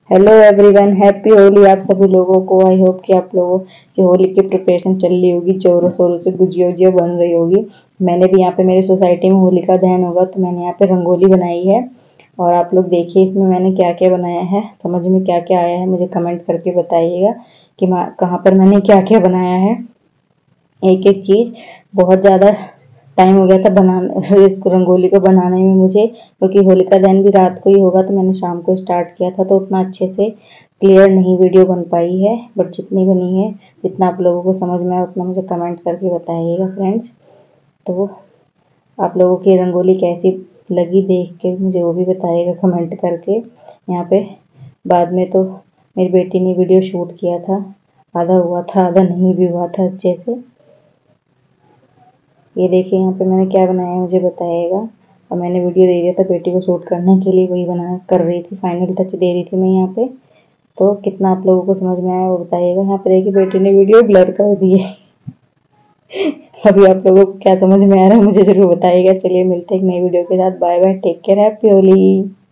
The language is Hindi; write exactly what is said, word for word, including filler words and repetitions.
हेलो एवरीवन, हैप्पी होली आप सभी लोगों को। आई होप कि आप लोगों की होली की प्रिपरेशन चल रही होगी, जोरों शोरों से गुजिया उजिया बन रही होगी। मैंने भी यहाँ पे मेरी सोसाइटी में होली का दहन होगा तो मैंने यहाँ पे रंगोली बनाई है। और आप लोग देखिए इसमें मैंने क्या क्या बनाया है, समझ में क्या क्या आया है मुझे कमेंट करके बताइएगा कि कहाँ पर मैंने क्या क्या बनाया है। एक एक चीज़ बहुत ज़्यादा टाइम हो गया था बनाने इस रंगोली को बनाने में मुझे, क्योंकि होलिका दहन भी रात को ही होगा तो मैंने शाम को स्टार्ट किया था तो उतना अच्छे से क्लियर नहीं वीडियो बन पाई है। बट जितनी बनी है, जितना आप लोगों को समझ में आया उतना मुझे कमेंट करके बताइएगा फ्रेंड्स। तो आप लोगों की रंगोली कैसी लगी देख के मुझे वो भी बताइएगा कमेंट करके। यहाँ पे बाद में तो मेरी बेटी ने वीडियो शूट किया था, आधा हुआ था आधा नहीं भी हुआ था अच्छे से। ये देखिए यहाँ पे मैंने क्या बनाया है मुझे बताइएगा। और मैंने वीडियो दे दिया था बेटी को शूट करने के लिए, वही बना कर रही थी, फाइनल टच दे रही थी मैं यहाँ पे। तो कितना आप लोगों को समझ में आया वो बताइएगा। यहाँ पे देखिए बेटी ने वीडियो ब्लर कर दी है। अभी आप लोगों को क्या समझ में आ रहा है मुझे जरूर बताइएगा। चलिए मिलते हैं एक नई वीडियो के साथ। Bye bye, take care, happy Holi.